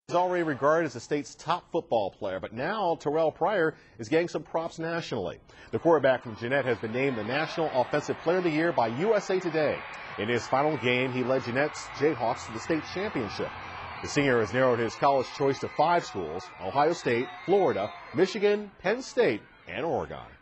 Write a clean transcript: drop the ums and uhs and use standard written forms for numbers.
He's already regarded as the state's top football player, but now Terrelle Pryor is getting some props nationally. The quarterback from Jeannette has been named the National Offensive Player of the Year by USA Today. In his final game, he led Jeannette's Jayhawks to the state championship. The senior has narrowed his college choice to 5 schools: Ohio State, Florida, Michigan, Penn State, and Oregon.